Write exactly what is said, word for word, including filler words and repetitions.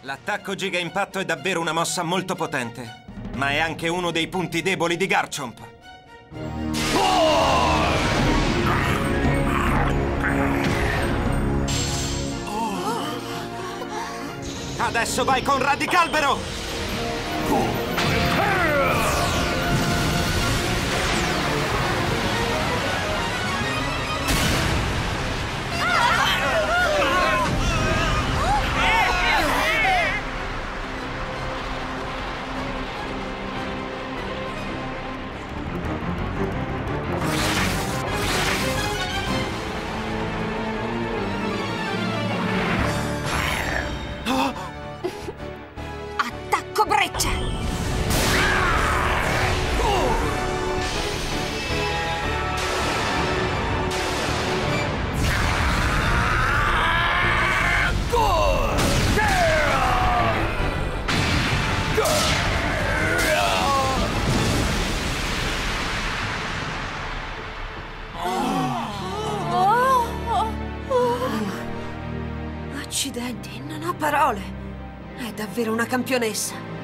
L'attacco Giga Impatto è davvero una mossa molto potente, ma è anche uno dei punti deboli di Garchomp. Adesso vai con Radicalbero! Attacco Breccia! Accidenti, non ho parole. È davvero una campionessa.